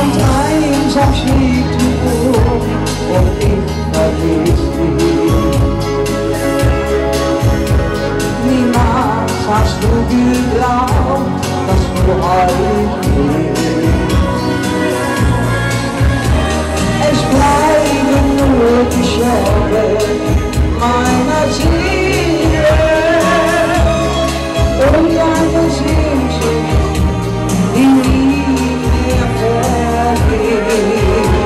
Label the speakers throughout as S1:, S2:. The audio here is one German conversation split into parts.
S1: Abschied und ich verließ dich. Niemals hast du geglaubt, dass du heute lebst. Es bleiben nur die Scherben meiner Seele und eine Sehnsucht, die nie mehr vergeht.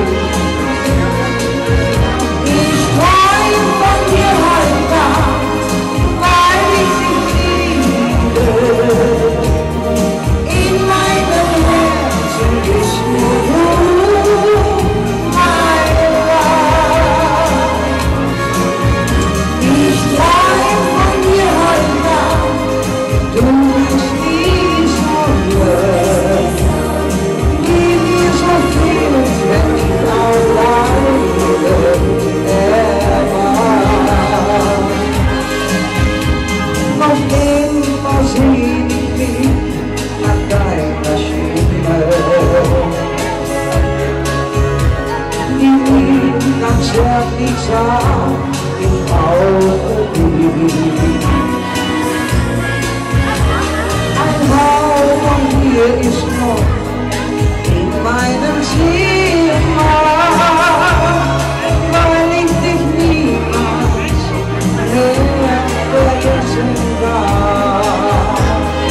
S1: Ich träum von dir heute, weil ich dich liebe. In meinem Herzen bist nur du, meine Wahl. Ich träum von dir heute, du bist die Sonne, die mir so fehlt, wenn ich alleine erwacht. Noch immer seh ich mich nach deiner Stimme, die mir ganz zärtlich sagt, ich brauche dich. Ein Hauch von dir ist noch in meinem Zimmer, weil ich dich niemals mehr vergessen darf.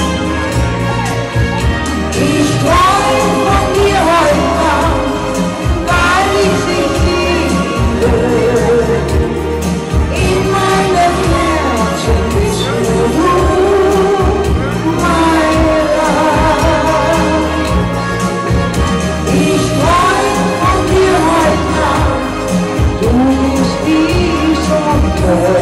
S1: Ich träum von dir heute, weil ich dich liebe. In meinem Herzen bist nur du, meine Wahl. Ich träum von dir heute, du bist die Sonne.